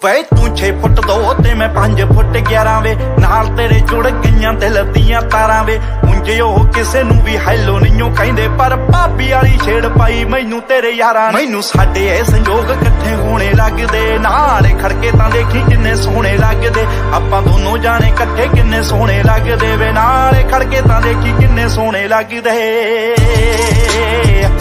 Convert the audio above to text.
वे तू 6 फुट 2 ते मैं 5 फुट 11 वे, नाल तेरे जुड़ गईयां दिल दियां तारां वे। उंजे ओ किसे नू भी हैलो नहीं कहिंदे, पर भाभी वाली छेड़ पाई मैनू तेरे यारां। मैनू साडे ए संजोग इकट्ठे होने लगदे, नाल खड़के तां देखी किन्ने सोहणे लगदे। आपां दोनों जाने इकट्ठे किन्ने सोहणे लगदे वे, नाल खड़के तां देखी किन्ने सोहणे लगदे।